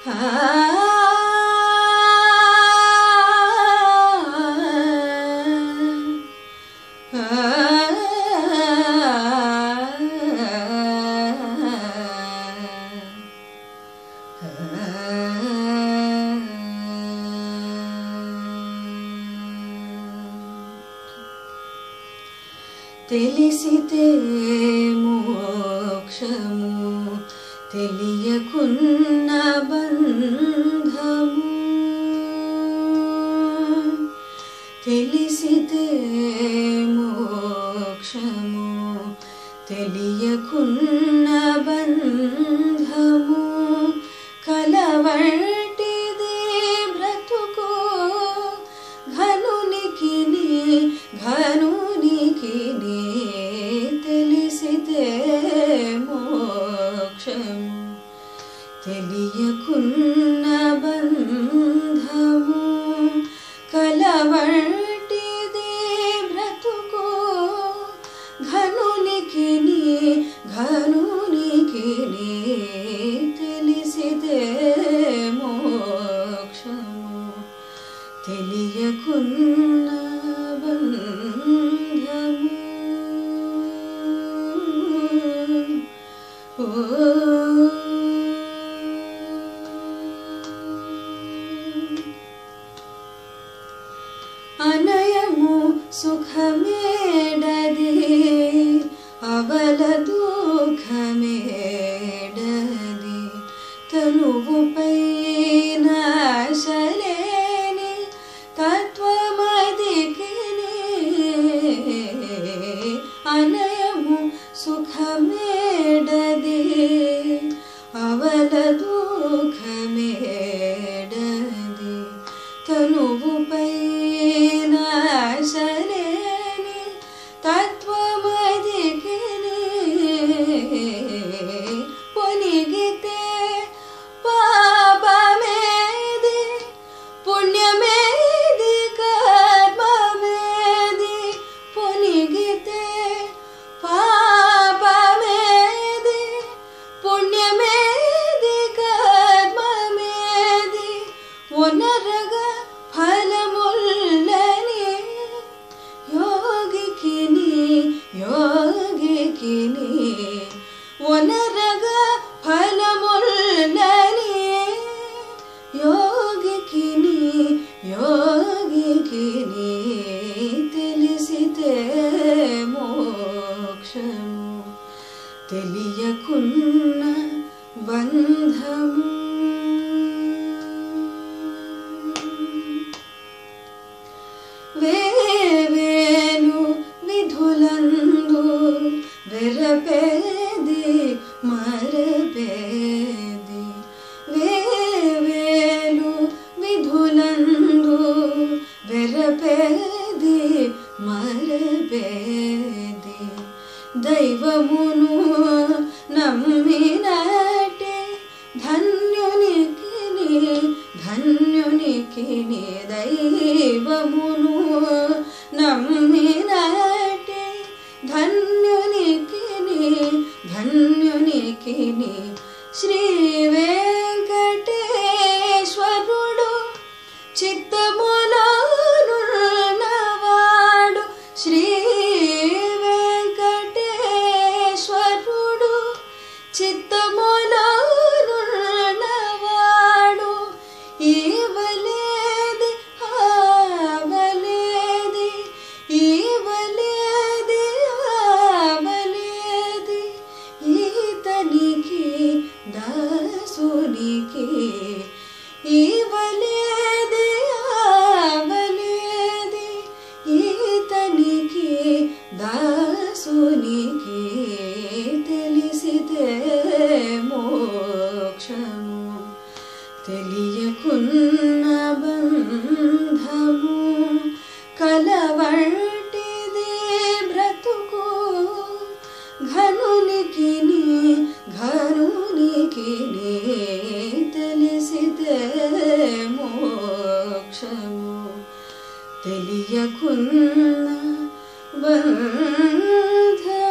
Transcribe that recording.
తెలిసితే మోక్షము తెలియకున్న బంధము తెలిసితే మోక్షము తెలియకున్న బంధము కలవర్టిదే బ్రతుకు ఘనునికిని ఘనునికిని తెలిసితే మోక్షము తెలియకున్న బంధము కలవర్టిదే బ్రతుకు ఘనునికిని ఘనునికిని తెలిసితే మోక్షము తెలియకున్న బంధము అనయము సుఖమేడది అవల దుఃఖమేడది తనువుపైన శలేని తత్వమదికిని అనయము సుఖమేడది అవల దుఃఖమేడది తనువుపైన శలేని తత్వమదికిని పొనిగితే పాపమేది పుణ్యమేది కర్మమేది పొనిగితే పాపమేది పుణ్యమేది కర్మమేది ఒనరగా ఫలముల్లని యోగికిని యోగికిని ఒనరగా ఫలముల్లని యోగికిని యోగికిని తెలిసితే మోక్షము తెలియకున్న బంధము వేవేలు విధులందు వెరపేది మరపేది వేవేలు విధులందు వెరపేది మరపేది దైవమును నమ్మినటే ధన్యునికిని ధన్యునికిని దైవమును నమ్మినటే ధన్యునికిని ధన్యునికిని శ్రీ వెంకటేశ్వరుడు చిత్తములోనున్నవాడు శ్రీ వెంకటేశ్వరుడు చిత్తములోనున్నవాడు ఈవలేది ఆవలేది ఈవలేది ఆవలేది ఈతనికి దాసునికి ఈవలేది ఆవలేది ఈతనికి దాసునికి తెలిసితే మోక్షము తెలియకున్న బంధము కలవర్టిదే బ్రతుకు ఘనునికిని ఘనునికిని తెలిసితే మోక్షము తెలియకున్న బంధము